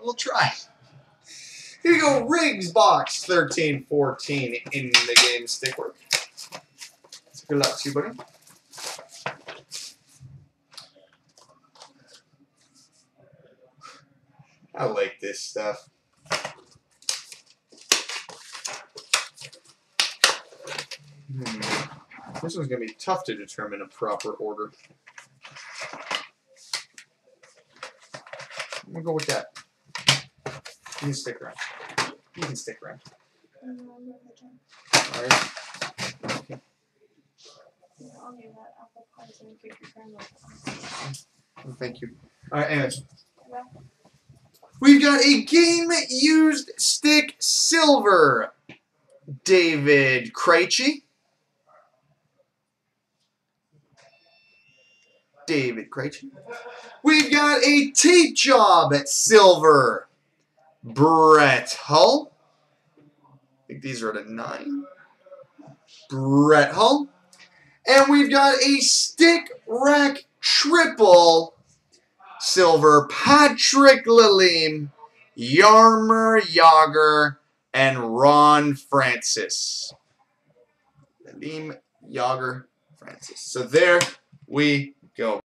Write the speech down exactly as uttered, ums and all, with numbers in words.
we'll try. Here you go, Riggs box thirteen fourteen in the game Stickwork. Good luck to you, buddy. I like this stuff. Hmm. This one's going to be tough to determine a proper order. I'm going to go with that. You can stick around. You can stick around. All right. Okay. Well, thank you. All right, anyways. We've got a game-used stick silver. David Krejci. David Krejci. We've got a tape job at silver. Brett Hull. I think these are at a nine. Brett Hull. And we've got a stick rack triple. Silver Patrick Lalime, Yarmer Yager, and Ron Francis. Lalime, Yager, Francis. So there we go.